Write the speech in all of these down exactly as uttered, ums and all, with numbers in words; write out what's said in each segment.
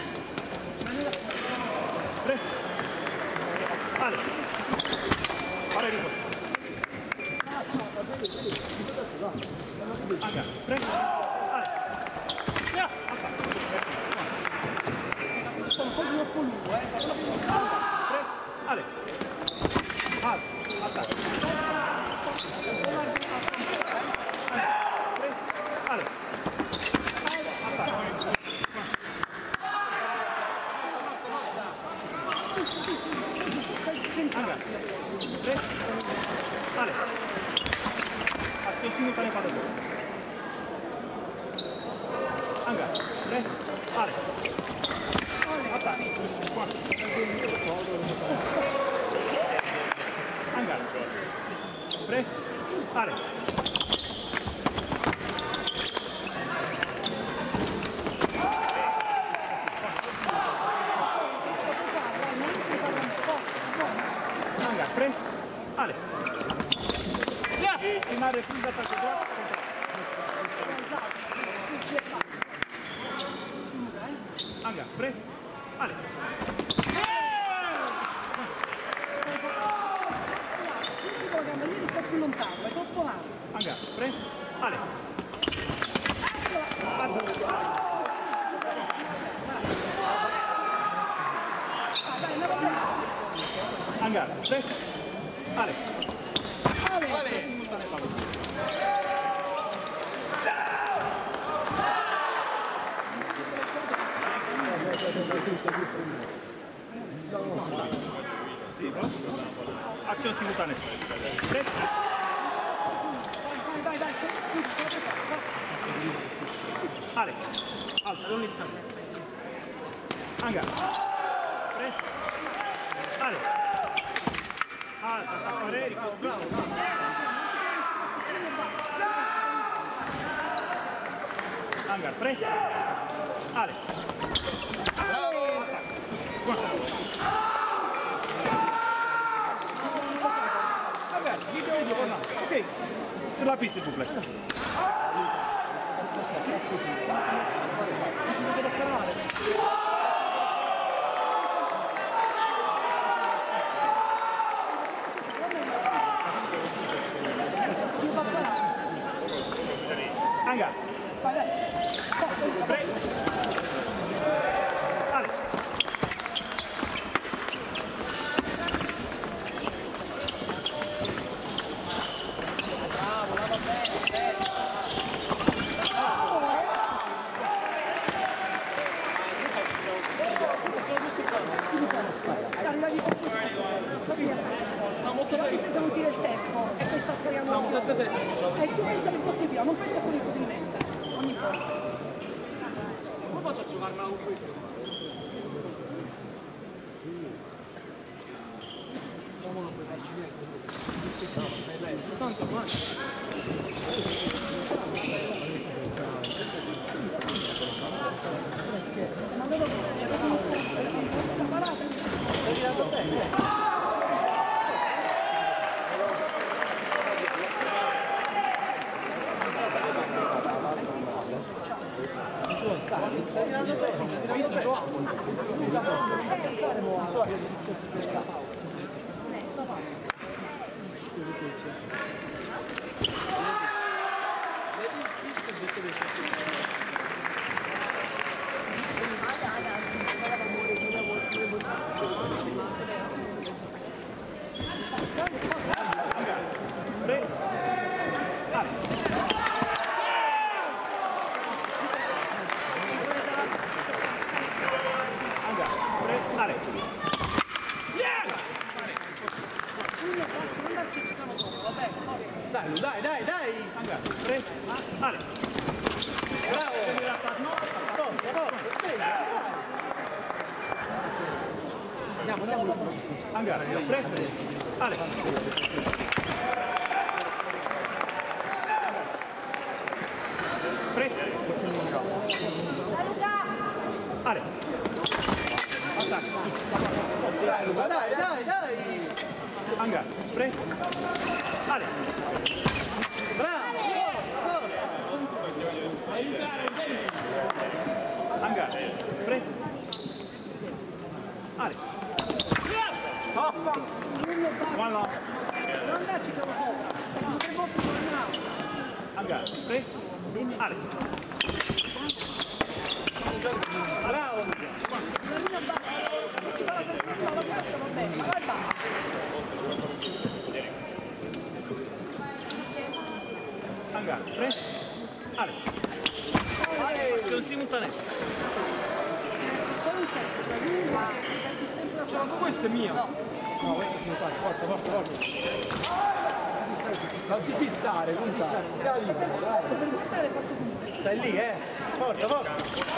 Tre. Ale. Fare riposo. Anche. Tre. Ale. Via. Sono un po' troppo lungo, eh. Tre. Ale. Ale. Attacco. Tre. Ale. Allora, tre, ale, azione simultanea pada due. Anga, tre, ale, attacco, quattro, anga, tre, ale. Pre, ale. Via! Prima repriza attacco qua. Anga, pre, ale. Ieri sta più lontano, è troppo largo. Anga, pre, ale. Anga, pre, ale. Ale. Ale. Sì, però azione simultanea. Tre. Dai, dai, dai. Ale. Alto, non istante. Anga. Tre. Ale. Alta, attacco aereo, bravo. Hangar, pre. Ale. Bravo. Guarda. Vabbè, video video, no. Ok. Sulla pista, s'il vous plaît. Anga. Pre. Ale. Bravo, va bene. Ma molto serio. Devo dire il tempo e poi sta sbagliando. No, sette sei sette. E tu pensa che porti via, non pensa con il complimento. Ogni volta. Come faccio a giocarmela con questo? Tanto male. Ma dove vai? Hai visto Giovanni? Dai, dai, dai, dai! Anga, tre, ale! Bravo! Forza, forza, andiamo, andiamo! Anga, tre, ale! Tre, ale! Attacco! Dai, Luca, dai, dai, dai! Anga, tre, ale! Bravo! Anga, pre, Ale. Affa! One long. Non darci quello sopra. Non tre volte torniamo. Anga. Tre. Ale. Bravo! La linea bassa. La sinistra, la destra va bene, ma vai bassa. Anga. Tre. Ale. Sono simultanei. Cioè, ma questo è mio! No, questo si fa. Forza, forza, forza. Non ti fissare, non ti fissare. Dai, dai. Stai lì, eh. Forza, forza.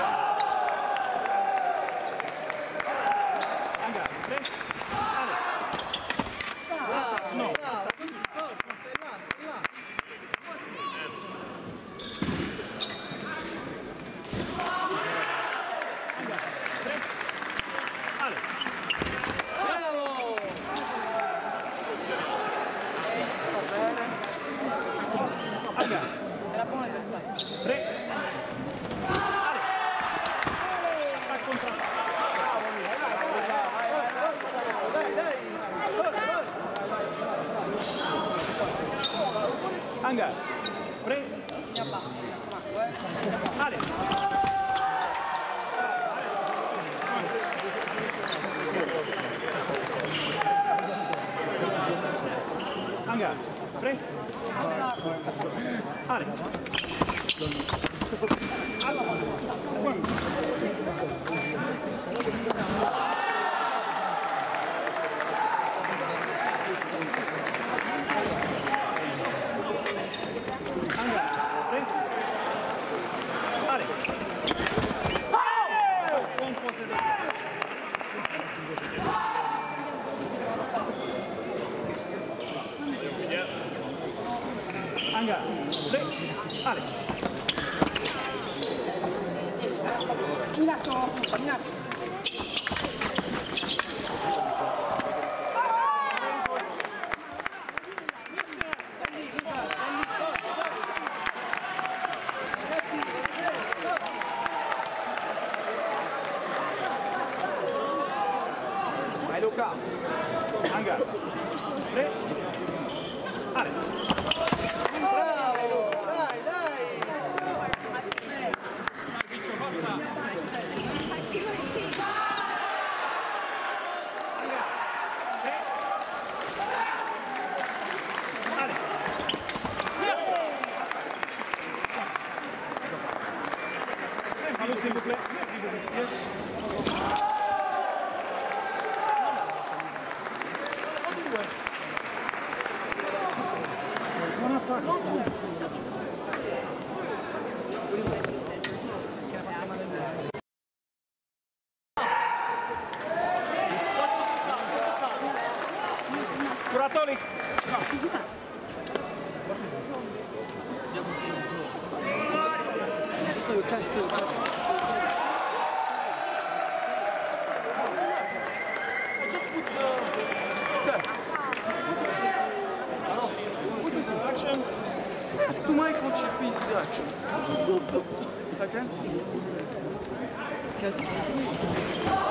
Anga. Tre. Ale. No. Era buona il bersaglio. Tre. Ale. Al contrario. Anga. Tre. Ale. Anga. Tre. Ale. Anga. Tre. Ale. Buon possesso. Anga. Tre. Ale. Minaccio, minaccio. Vai Luca. Anga. Tre. Ale. Bravo! Dai, dai! Allô, s'il vous plaît. Non attacco. Curatoli. Action. Ask to Mike what she feels the action. Okay?